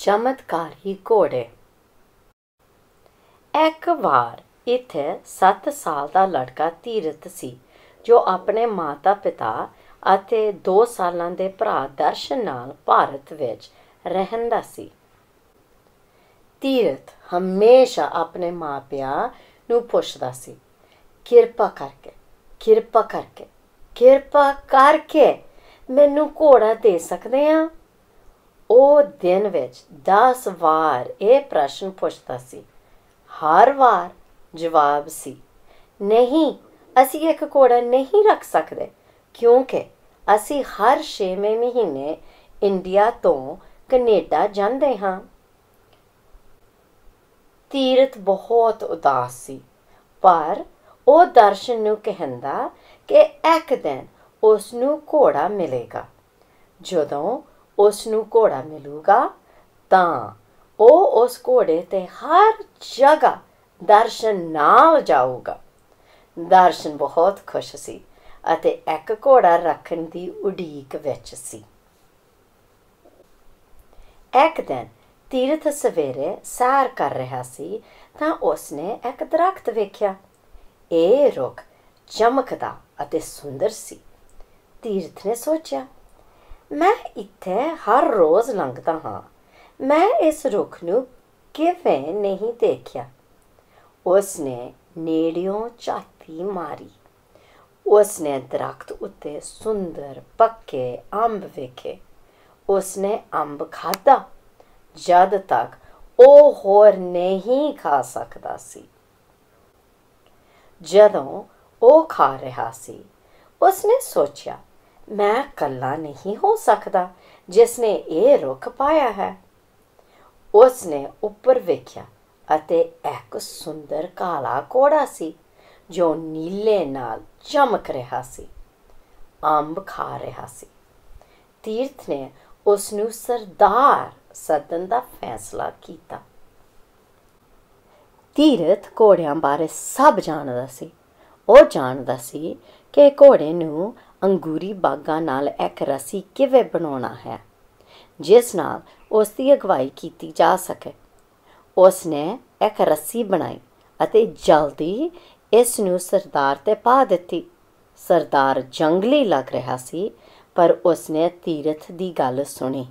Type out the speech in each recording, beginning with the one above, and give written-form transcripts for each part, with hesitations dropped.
ਚਮਤਕਾਰੀ ਘੋੜੇ। ਇੱਕ ਵਾਰ ਇੱਥੇ 7 ਸਾਲ ਦਾ ਲੜਕਾ ਤੀਰਥ ਸੀ ਜੋ ਆਪਣੇ ਮਾਤਾ ਪਿਤਾ ਅਤੇ 2 ਸਾਲਾਂ ਦੇ ਭਰਾ ਦਰਸ਼ਨ ਨਾਲ ਭਾਰਤ ਵਿੱਚ ਰਹਿੰਦਾ ਸੀ। ਤੀਰਥ ਹਮੇਸ਼ਾ ਆਪਣੇ ਮਾਪਿਆਂ ਨੂੰ ਪੁੱਛਦਾ ਸੀ, ਕਿਰਪਾ ਕਰਕੇ ਕਿਰਪਾ ਕਰਕੇ ਕਿਰਪਾ ਕਰਕੇ ਮੈਨੂੰ ਘੋੜਾ ਦੇ ਸਕਦੇ ਆ। ਉਹ ਦਿਨ ਵਿੱਚ 10 ਵਾਰ ਇਹ ਪ੍ਰਸ਼ਨ ਪੁੱਛਦਾ ਸੀ। ਹਰ ਵਾਰ ਜਵਾਬ ਸੀ, ਨਹੀਂ, ਅਸੀਂ ਇੱਕ ਘੋੜਾ ਨਹੀਂ ਰੱਖ ਸਕਦੇ ਕਿਉਂਕਿ ਅਸੀਂ ਹਰ 6ਵੇਂ ਮਹੀਨੇ ਇੰਡੀਆ ਤੋਂ ਕੈਨੇਡਾ ਜਾਂਦੇ ਹਾਂ। ਤੀਰਥ ਬਹੁਤ ਉਦਾਸ ਸੀ, ਪਰ ਉਹ ਦਰਸ਼ਨ ਨੂੰ ਕਹਿੰਦਾ ਕਿ ਇੱਕ ਦਿਨ ਉਸ ਨੂੰ ਘੋੜਾ ਮਿਲੇਗਾ। ਜਦੋਂ ਉਸ ਨੂੰ ਘੋੜਾ ਮਿਲੂਗਾ ਤਾਂ ਉਹ ਉਸ ਘੋੜੇ 'ਤੇ ਹਰ ਜਗ੍ਹਾ ਦਰਸ਼ਨ ਨਾਲ ਜਾਊਗਾ। ਦਰਸ਼ਨ ਬਹੁਤ ਖੁਸ਼ ਸੀ ਅਤੇ ਇੱਕ ਘੋੜਾ ਰੱਖਣ ਦੀ ਉਡੀਕ ਵਿੱਚ ਸੀ। ਇੱਕ ਦਿਨ ਤੀਰਥ ਸਵੇਰੇ ਸੈਰ ਕਰ ਰਿਹਾ ਸੀ ਤਾਂ ਉਸਨੇ ਇੱਕ ਦਰਖਤ ਵੇਖਿਆ। ਇਹ ਰੁੱਖ ਚਮਕਦਾ ਅਤੇ ਸੁੰਦਰ ਸੀ। ਤੀਰਥ ਨੇ ਸੋਚਿਆ, ਮੈਂ ਇੱਥੇ ਹਰ ਰੋਜ਼ ਲੰਘਦਾ ਹਾਂ, ਮੈਂ ਇਸ ਰੁੱਖ ਨੂੰ ਕਿਵੇਂ ਨਹੀਂ ਦੇਖਿਆ। ਉਸਨੇ ਨੇੜਿਓਂ ਝਾਤੀ ਮਾਰੀ। ਉਸਨੇ ਦਰਖਤ ਉੱਤੇ ਸੁੰਦਰ ਪੱਕੇ ਅੰਬ ਵੇਖੇ। ਉਸਨੇ ਅੰਬ ਖਾਧਾ ਜਦ ਤੱਕ ਉਹ ਹੋਰ ਨਹੀਂ ਖਾ ਸਕਦਾ ਸੀ। ਜਦੋਂ ਉਹ ਖਾ ਰਿਹਾ ਸੀ, ਉਸਨੇ ਸੋਚਿਆ, ਮੈਂ ਇਕੱਲਾ ਨਹੀਂ ਹੋ ਸਕਦਾ ਜਿਸ ਨੇ ਇਹ ਰੁੱਖ ਪਾਇਆ ਹੈ। ਉਸਨੇ ਉੱਪਰ ਵੇਖਿਆ ਅਤੇ ਇੱਕ ਸੁੰਦਰ ਕਾਲਾ ਘੋੜਾ ਸੀ ਜੋ ਨੀਲੇ ਨਾਲ ਚਮਕ ਰਿਹਾ ਸੀ, ਅੰਬ ਖਾ ਰਿਹਾ ਸੀ। ਤੀਰਥ ਨੇ ਉਸ ਨੂੰ ਸਰਦਾਰ ਸੱਦਣ ਦਾ ਫੈਸਲਾ ਕੀਤਾ। ਤੀਰਥ ਘੋੜਿਆਂ ਬਾਰੇ ਸਭ ਜਾਣਦਾ ਸੀ। ਉਹ ਜਾਣਦਾ ਸੀ ਕਿ ਘੋੜੇ ਨੂੰ ਅੰਗੂਰੀ ਬਾਗਾਂ ਨਾਲ ਇੱਕ ਰੱਸੀ ਕਿਵੇਂ ਬਣਾਉਣਾ ਹੈ ਜਿਸ ਨਾਲ ਉਸ ਦੀ ਅਗਵਾਈ ਕੀਤੀ ਜਾ ਸਕੇ। ਉਸ ਨੇ ਇੱਕ ਰੱਸੀ ਬਣਾਈ ਅਤੇ ਜਲਦੀ ਇਸ ਨੂੰ ਸਰਦਾਰ 'ਤੇ ਪਾ ਦਿੱਤੀ। ਸਰਦਾਰ ਜੰਗਲੀ ਲੱਗ ਰਿਹਾ ਸੀ, ਪਰ ਉਸਨੇ ਤੀਰਥ ਦੀ ਗੱਲ ਸੁਣੀ।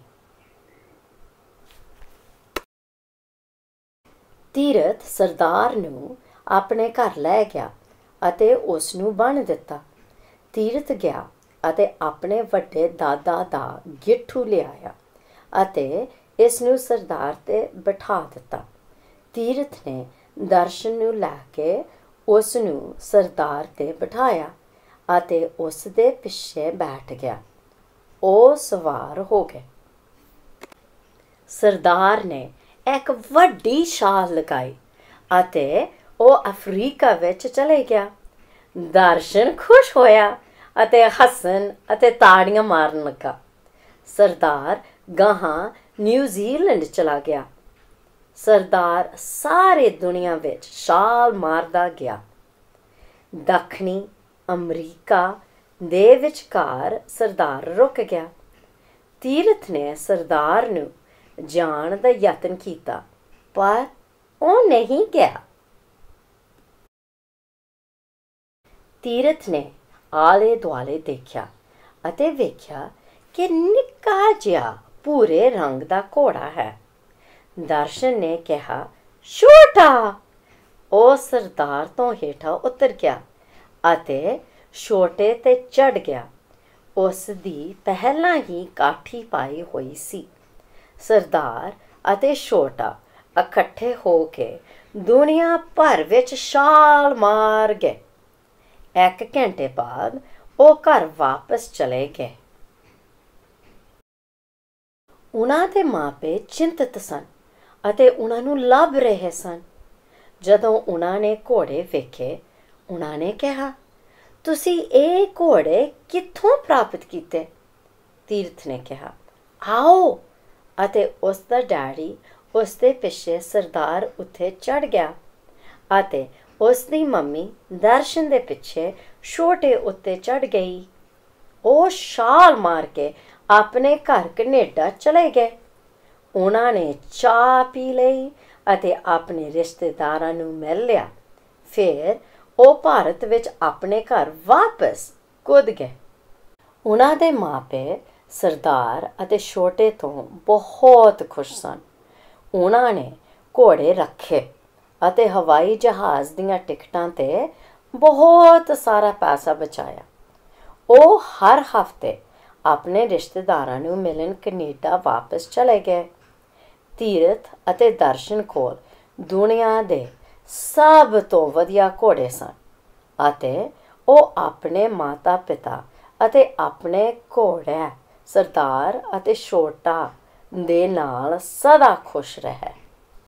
ਤੀਰਥ ਸਰਦਾਰ ਨੂੰ ਆਪਣੇ ਘਰ ਲੈ ਗਿਆ ਅਤੇ ਉਸ ਨੂੰ ਬੰਨ੍ਹ ਦਿੱਤਾ। ਤੀਰਥ ਗਿਆ ਅਤੇ ਆਪਣੇ ਵੱਡੇ ਦਾਦਾ ਦਾ ਗਿੱਠੂ ਲਿਆਇਆ ਅਤੇ ਇਸ ਨੂੰ ਸਰਦਾਰ 'ਤੇ ਬਿਠਾ ਦਿੱਤਾ। ਤੀਰਥ ਨੇ ਦਰਸ਼ਨ ਨੂੰ ਲੈ ਕੇ ਉਸ ਨੂੰ ਸਰਦਾਰ 'ਤੇ ਬਿਠਾਇਆ ਅਤੇ ਉਸ ਦੇ ਪਿੱਛੇ ਬੈਠ ਗਿਆ। ਉਹ ਸਵਾਰ ਹੋ ਗਏ। ਸਰਦਾਰ ਨੇ ਇੱਕ ਵੱਡੀ ਛਾਲ ਲਗਾਈ ਅਤੇ ਉਹ ਅਫਰੀਕਾ ਵਿੱਚ ਚਲੇ ਗਿਆ। ਦਰਸ਼ਨ ਖੁਸ਼ ਹੋਇਆ ਅਤੇ ਹੱਸਣ ਅਤੇ ਤਾੜੀਆਂ ਮਾਰਨ ਲੱਗਾ। ਸਰਦਾਰ ਗਾਹਾਂ ਨਿਊਜ਼ੀਲੈਂਡ ਚਲਾ ਗਿਆ। ਸਰਦਾਰ ਸਾਰੇ ਦੁਨੀਆ ਵਿੱਚ ਛਾਲ ਮਾਰਦਾ ਗਿਆ। ਦੱਖਣੀ ਅਮਰੀਕਾ ਦੇ ਵਿਚਕਾਰ ਸਰਦਾਰ ਰੁਕ ਗਿਆ। ਤੀਰਥ ਨੇ ਸਰਦਾਰ ਨੂੰ ਜਾਣ ਦਾ ਯਤਨ ਕੀਤਾ, ਪਰ ਉਹ ਨਹੀਂ ਗਿਆ। ਤੀਰਥ ਨੇ ਆਲੇ ਦੁਆਲੇ ਦੇਖਿਆ ਅਤੇ ਵੇਖਿਆ ਕਿ ਨਿੱਕਾ ਜਿਹਾ ਭੂਰੇ ਰੰਗ ਦਾ ਘੋੜਾ ਹੈ। ਦਰਸ਼ਨ ਨੇ ਕਿਹਾ, ਛੋਟਾ। ਉਹ ਸਰਦਾਰ ਤੋਂ ਹੇਠਾਂ ਉਤਰ ਗਿਆ ਅਤੇ ਛੋਟੇ 'ਤੇ ਚੜ੍ਹ ਗਿਆ। ਉਸ ਦੀ ਪਹਿਲਾਂ ਹੀ ਕਾਠੀ ਪਾਈ ਹੋਈ ਸੀ। ਸਰਦਾਰ ਅਤੇ ਛੋਟਾ ਇਕੱਠੇ ਹੋ ਕੇ ਦੁਨੀਆ ਭਰ ਵਿੱਚ ਛਾਲ ਮਾਰ ਗਏ। 1 ਘੰਟੇ ਬਾਅਦ ਉਹ ਘਰ ਵਾਪਸ ਚਲੇ ਗਏ। ਉਹਨਾਂ ਦੇ ਮਾਪੇ ਚਿੰਤਤ ਸਨ ਅਤੇ ਉਹਨਾਂ ਨੂੰ ਲੱਭ ਰਹੇ ਸਨ। ਜਦੋਂ ਉਹਨਾਂ ਨੇ ਘੋੜੇ ਵੇਖੇ, ਉਹਨਾਂ ਨੇ ਕਿਹਾ, ਤੁਸੀਂ ਇਹ ਘੋੜੇ ਕਿੱਥੋਂ ਪ੍ਰਾਪਤ ਕੀਤੇ? ਤੀਰਥ ਨੇ ਕਿਹਾ, ਆਓ, ਅਤੇ ਉਸ ਦਾ ਡੈਡੀ ਉਸ ਦੇ ਪਿੱਛੇ ਸਰਦਾਰ ਉੱਤੇ ਚੜ੍ਹ ਗਿਆ ਅਤੇ ਉਸ ਦੀ ਮੰਮੀ ਦਰਸ਼ਨ ਦੇ ਪਿੱਛੇ ਛੋਟੇ ਉੱਤੇ ਚੜ੍ਹ ਗਈ। ਉਹ ਛਾਲ ਮਾਰ ਕੇ ਆਪਣੇ ਘਰ ਕੈਨੇਡਾ ਚਲੇ ਗਏ। ਉਹਨਾਂ ਨੇ ਚਾਹ ਪੀ ਲਈ ਅਤੇ ਆਪਣੇ ਰਿਸ਼ਤੇਦਾਰਾਂ ਨੂੰ ਮਿਲ ਲਿਆ। ਫਿਰ ਉਹ ਭਾਰਤ ਵਿੱਚ ਆਪਣੇ ਘਰ ਵਾਪਸ ਕੁੱਦ ਗਏ। ਉਹਨਾਂ ਦੇ ਮਾਪੇ ਸਰਦਾਰ ਅਤੇ ਛੋਟੇ ਤੋਂ ਬਹੁਤ ਖੁਸ਼ ਸਨ। ਉਹਨਾਂ ਨੇ ਘੋੜੇ ਰੱਖੇ ਅਤੇ ਹਵਾਈ ਜਹਾਜ਼ ਦੀਆਂ ਟਿਕਟਾਂ 'ਤੇ ਬਹੁਤ ਸਾਰਾ ਪੈਸਾ ਬਚਾਇਆ। ਉਹ ਹਰ ਹਫ਼ਤੇ ਆਪਣੇ ਰਿਸ਼ਤੇਦਾਰਾਂ ਨੂੰ ਮਿਲਣ ਕੈਨੇਡਾ ਵਾਪਸ ਚਲੇ ਗਏ। ਤੀਰਥ ਅਤੇ ਦਰਸ਼ਨ ਕੋਲ ਦੁਨੀਆ ਦੇ ਸਭ ਤੋਂ ਵਧੀਆ ਘੋੜੇ ਸਨ ਅਤੇ ਉਹ ਆਪਣੇ ਮਾਤਾ ਪਿਤਾ ਅਤੇ ਆਪਣੇ ਘੋੜੇ ਸਰਦਾਰ ਅਤੇ ਛੋਟਾ ਦੇ ਨਾਲ ਸਦਾ ਖੁਸ਼ ਰਹੇ।